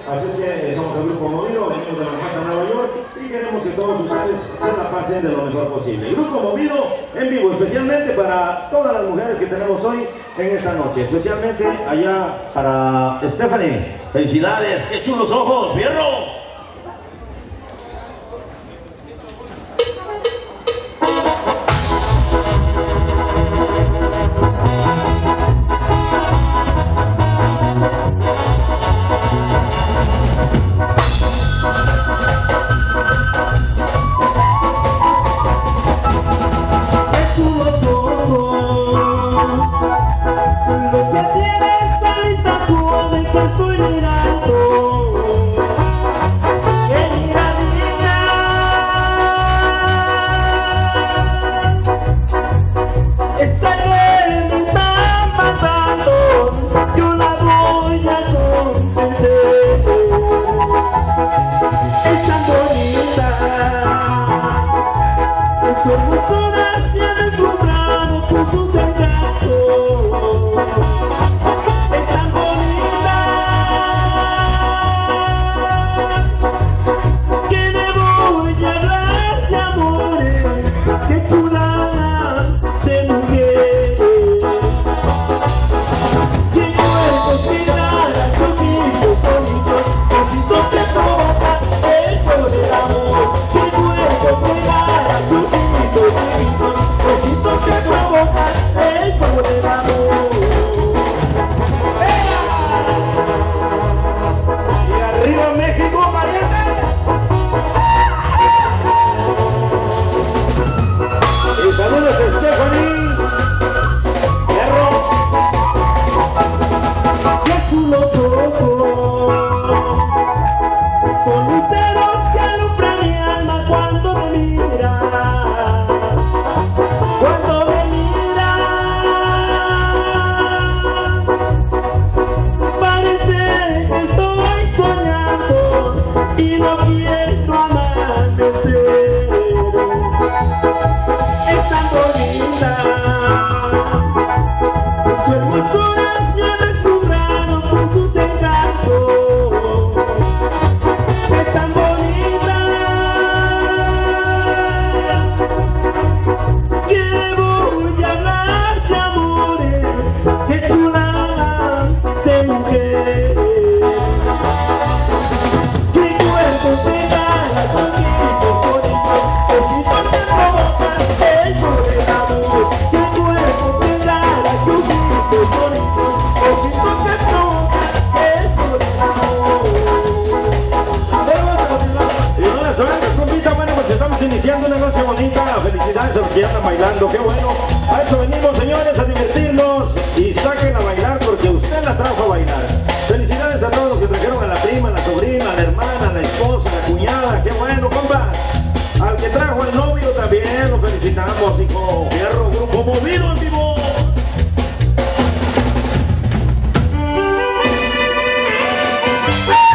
Así es que somos el Grupo Movido, venimos de Manhattan, Nueva York, y queremos que todos ustedes se la pasen de lo mejor posible. El Grupo Movido en vivo, especialmente para todas las mujeres que tenemos hoy en esta noche, especialmente allá para Stephanie. Felicidades, qué chulos ojos, ¡Fierro! Felicidades a los que ya están bailando, qué bueno. A eso venimos, señores, a divertirnos y saquen a bailar porque usted la trajo a bailar. Felicidades a todos los que trajeron a la prima, a la sobrina, a la hermana, a la esposa, a la cuñada, qué bueno, compa. Al que trajo al novio también, lo felicitamos, hijo. Fierro, Grupo Movido en vivo.